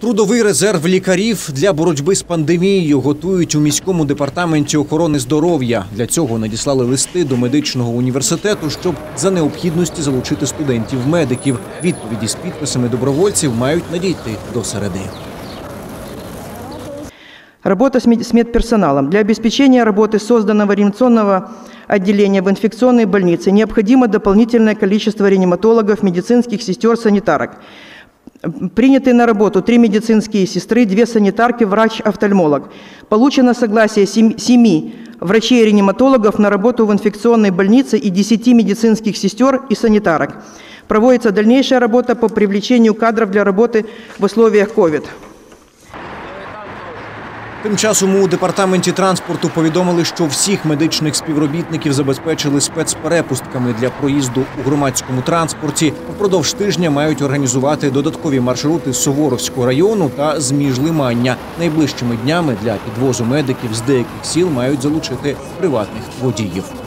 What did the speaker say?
Трудовий резерв лікарів для боротьби з пандемією готують у міському департаменті охорони здоров'я. Для цього надіслали листи до медичного університету, щоб за необхідності залучити студентів-медиків. Відповіді з підписами добровольців мають надійти до середи. Работа с медперсоналом. Для обеспечения работы созданного реанимационного отделения в инфекционной больнице необходимо дополнительное количество реаниматологов, медицинских сестер, санитарок. Приняты на работу 3 медицинские сестры, 2 санитарки, врач-офтальмолог. Получено согласие 7 врачей-реаниматологов на работу в инфекционной больнице и 10 медицинских сестер и санитарок. Проводится дальнейшая работа по привлечению кадров для работы в условиях COVID. Тим часом у департаменті транспорту повідомили, що всіх медичних співробітників забезпечили спецперепустками для проїзду у громадському транспорті. Упродовж тижня мають організувати додаткові маршрути з Суворовського району та з Міжлимання. Найближчими днями для підвозу медиків з деяких сіл мають залучити приватних водіїв.